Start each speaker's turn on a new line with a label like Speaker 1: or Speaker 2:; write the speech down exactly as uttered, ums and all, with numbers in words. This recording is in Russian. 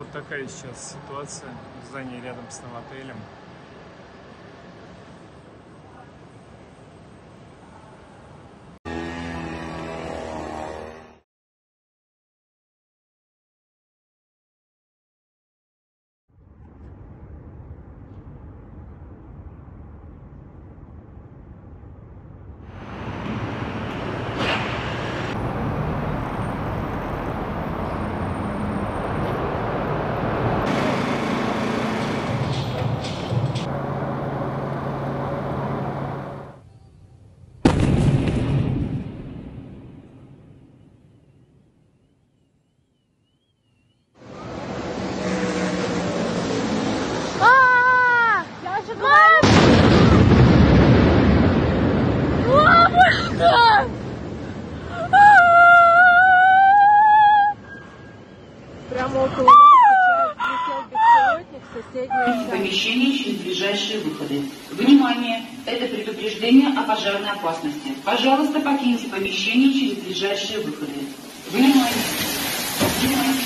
Speaker 1: Вот такая сейчас ситуация в здании рядом с новотелем.
Speaker 2: Прямо около нас сейчас летел беспилотник в соседнее
Speaker 3: помещение через ближайшие выходы. Внимание! Это предупреждение о пожарной опасности. Пожалуйста, покиньте помещение через ближайшие выходы. Внимание! Внимание!